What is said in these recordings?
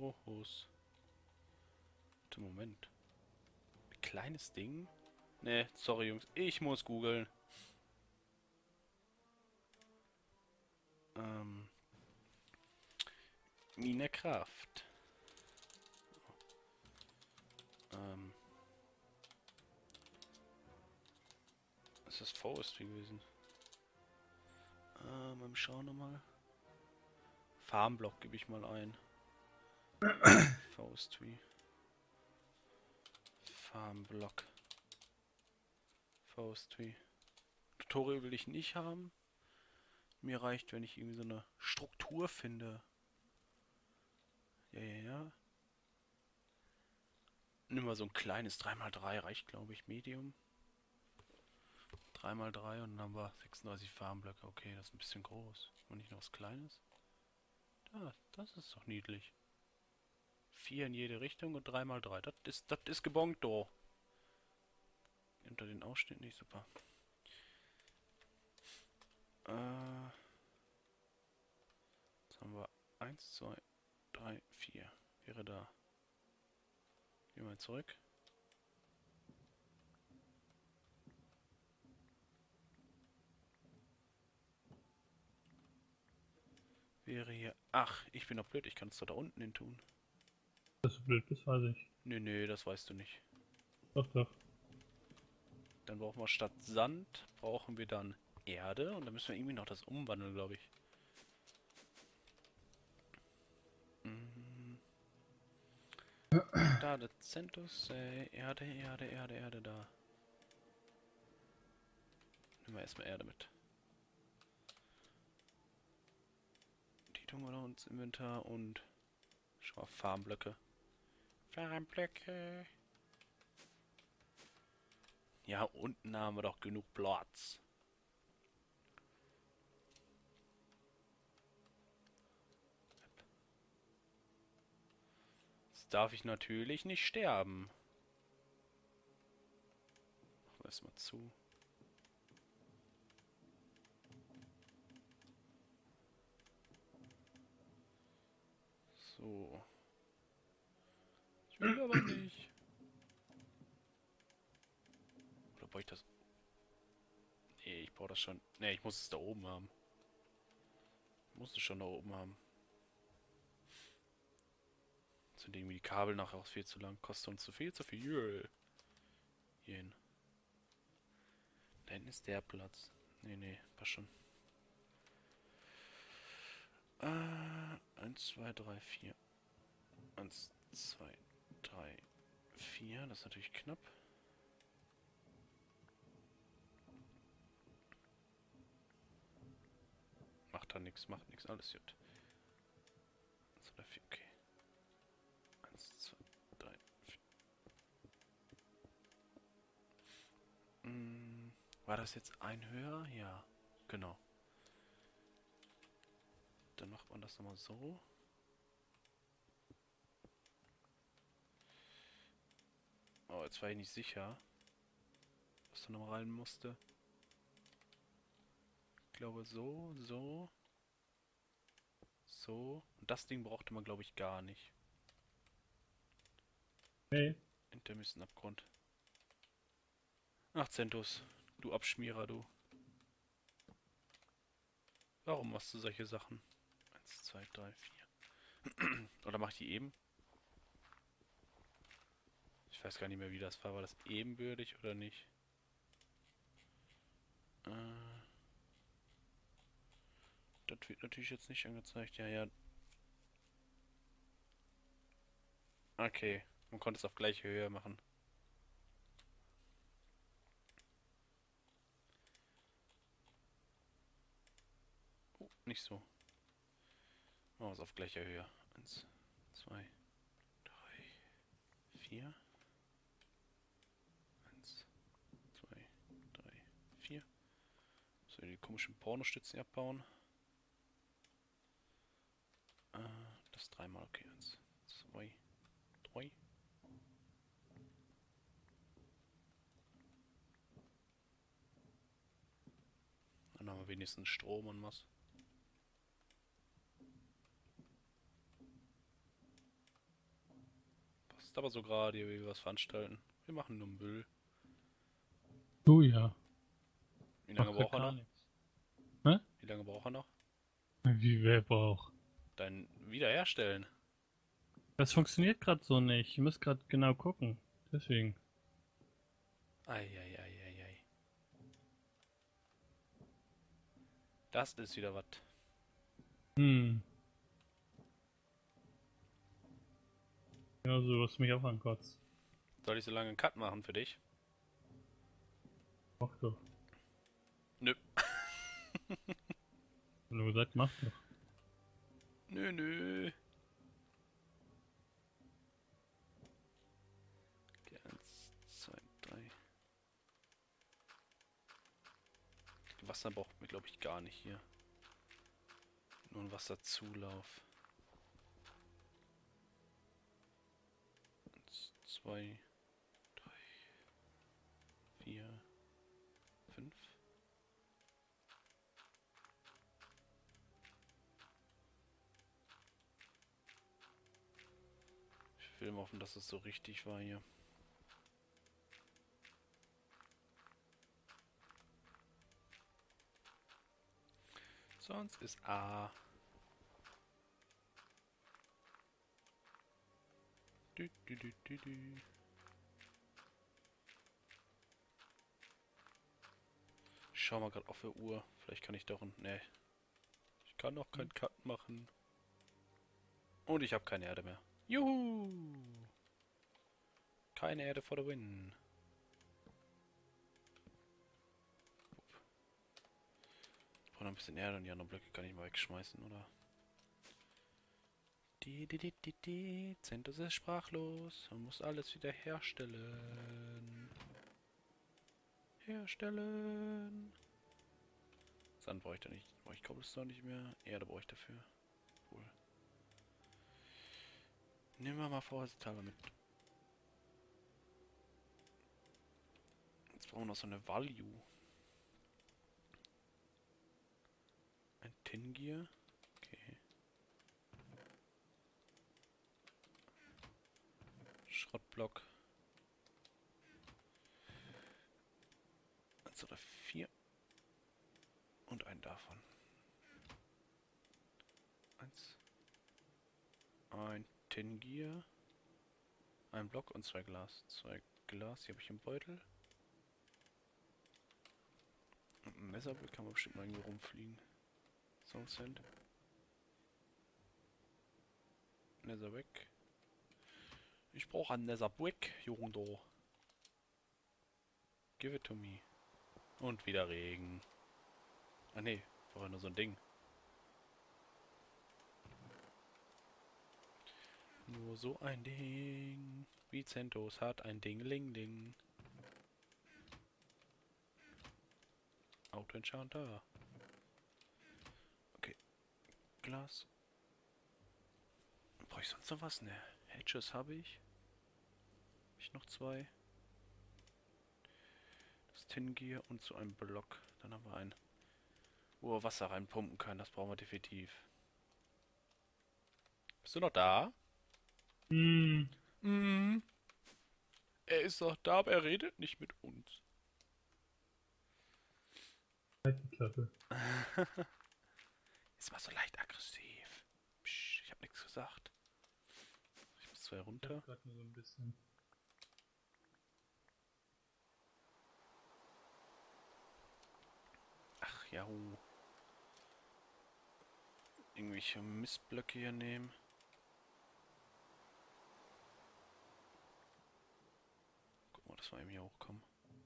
Ohos. Warte, Moment. Kleines Ding? Ne, sorry Jungs, ich muss googeln. Minecraft. Ist das Forestry gewesen? Schauen wir mal. Farmblock gebe ich mal ein. Forestry. Farmblock. Forestry. Tutorial will ich nicht haben. Mir reicht, wenn ich irgendwie so eine Struktur finde. Ja, ja, ja. Nimm mal so ein kleines 3×3 reicht, glaube ich. Medium. 3×3 und dann haben wir 36 Farmblöcke. Okay, das ist ein bisschen groß. Und nicht noch was Kleines. Ja, das ist doch niedlich. 4 in jede Richtung und 3×3. Das ist gebongt, doch. Unter den Ausschnitt nicht super. Jetzt haben wir 1, 2, 3, 4. Wäre da. Gehen wir zurück. Wäre hier. Ach, ich bin doch blöd. Ich kann es doch da unten hin tun. Dass du blöd bist, weiß ich. Nö, nö, das weißt du nicht. Doch, doch. Dann brauchen wir statt Sand, brauchen wir dann Erde. Und dann müssen wir irgendwie noch das umwandeln, glaube ich. Da, der Zentus, Erde, Erde, Erde, Erde, da. Nehmen wir erstmal Erde mit. Die tun wir noch ins Inventar und schau mal, Farmblöcke. Farmblöcke. Ja, unten haben wir doch genug Platz. Jetzt darf ich natürlich nicht sterben. Machen wir erstmal zu. So. Ich will aber nicht. Oder brauche ich das? Nee, ich brauche das schon. Nee, ich muss es da oben haben. Ich muss es schon da oben haben. Sind irgendwie die Kabel nachher auch viel zu lang. Kostet uns zu viel, zu viel. Hier hin. Da hinten ist der Platz. Nee, nee, passt schon. 1, 2, 3, 4. 1, 2, 3, 4. Das ist natürlich knapp. Macht da nichts, macht nichts, alles gut. 1, 2, 4, okay. 1, 2, 3, 4. War das jetzt ein höher? Ja, genau. Dann macht man das nochmal so. Oh, jetzt war ich nicht sicher, was da noch rein musste. Ich glaube so, so, so. Und das Ding brauchte man, glaube ich, gar nicht. Nee. Intermissenabgrund. Ach, Zentus, du Abschmierer, du. Warum machst du solche Sachen? 1, 2, 3, 4. Oder mach ich die eben? Ich weiß gar nicht mehr, wie das war. War das ebenbürtig oder nicht? Das wird natürlich jetzt nicht angezeigt. Ja, ja. Okay. Man konnte es auf gleiche Höhe machen. Oh, nicht so. Machen wir es auf gleicher Höhe. 1, 2, 3, 4. 1, 2, 3, 4. So, die komischen Pornostützen abbauen. Das dreimal, okay. 1, 2, 3. Dann haben wir wenigstens Strom und was. aber so gerade, wie wir was veranstalten. Wir machen nur Müll. Du ja. Wie lange Macht ja braucht er gar noch? nichts. Hä? Wie lange braucht er noch? Wie wer braucht? Dein Wiederherstellen. Das funktioniert gerade so nicht. Ich muss gerade genau gucken. Deswegen. Eieieiei. Das ist wieder was. Hm. Ja, so was mich auch ankotzt. Soll ich so lange einen Cut machen für dich? Mach doch. Nö. Nur gesagt, mach doch. Nö, nö. Okay, 1, 2, 3. Wasser braucht mir, glaube ich, gar nicht hier. Nur ein Wasserzulauf. 1, 2, 3, 4, 5. Ich will mal hoffen, dass es so richtig war hier. Sonst ist A. Dü, dü, dü, dü, dü. Ich schau mal gerade auf der Uhr. Vielleicht kann ich doch ein... Nee. Ich kann noch keinen Cut machen. Und ich habe keine Erde mehr. Juhu! Keine Erde for the win. Ich brauche noch ein bisschen Erde und die anderen Blöcke kann ich mal wegschmeißen, oder? Zentus ist sprachlos und muss alles wieder herstellen. Sand brauche ich da nicht. Brauche ich Cobblestone nicht mehr. Erde brauche ich dafür. Cool. Nehmen wir mal vorsitzhalber mit. Jetzt brauchen wir noch so eine Value. Ein Tin Gear. Okay. Schrottblock. 1 oder 4. Und einen davon. 1. Ein Tin Gear. Ein Block und 2 Glas. 2 Glas, hier habe ich im Beutel. Und ein Messer kann man bestimmt mal irgendwo rumfliegen. Soul Sand. Netherbrick. Ich brauche einen Netherbrick, Jundo. Give it to me. Und wieder Regen. Ah ne, war nur so ein Ding. Nur so ein Ding. Vicentos hat ein Ding-Ling-Ding. Auto-Enchanter. Okay. Glas. Brauche ich sonst noch was? Ne. Hedges habe ich. Ich noch 2. Das Tin Gear und so ein Block. Dann haben wir einen, wo er Wasser reinpumpen kann. Das brauchen wir definitiv. Bist du noch da? Hm. Mhm. Er ist doch da, aber er redet nicht mit uns. Halt die Klappe. Ist mal so leicht aggressiv. Psch, ich habe nichts gesagt. Ich muss 2 runter. Gerade nur so ein bisschen. Ach ja. Irgendwelche Mistblöcke hier nehmen. Guck mal, dass wir eben hier hochkommen.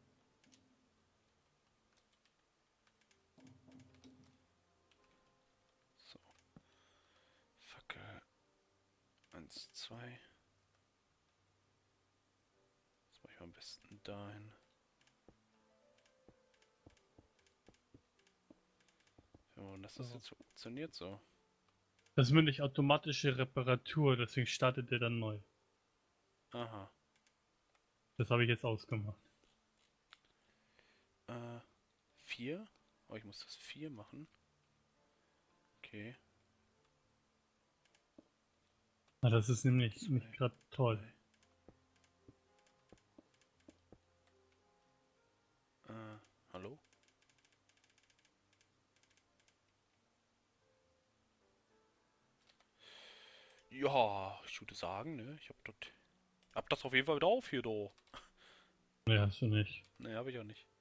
So. Fackel. 1, 2. Das mache ich am besten dahin. Ja, und das jetzt funktioniert so. Das ist nämlich automatische Reparatur, deswegen startet er dann neu. Aha. Das habe ich jetzt ausgemacht. 4. Oh, ich muss das 4 machen. Okay. Na, das ist nämlich nicht gerade toll. Ja, ich würde sagen, ne? Hab das auf jeden Fall wieder auf hier, do. Nee, hast du nicht. Ne, habe ich auch nicht.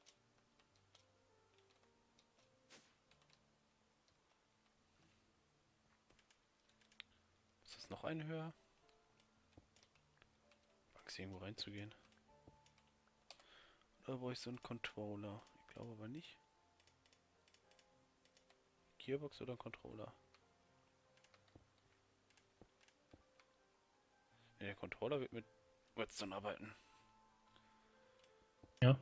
Ist das noch ein höher? Angst, irgendwo reinzugehen. Oder brauche ich so einen Controller? Ich glaube aber nicht. Gearbox oder ein Controller? Ne, der Controller wird mit Redstone arbeiten. Ja.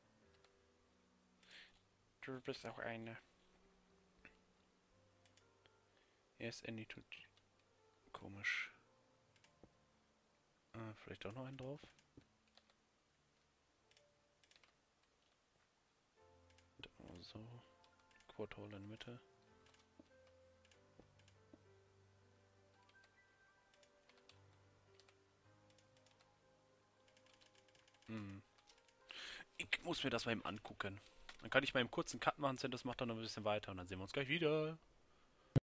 Du bist auch eine. Yes, Andy tut komisch. Vielleicht auch noch einen drauf. So. Quad-Hole in der Mitte. Hm. Ich muss mir das mal eben angucken. Dann kann ich mal einen kurzen Cut machen, das macht dann noch ein bisschen weiter und dann sehen wir uns gleich wieder.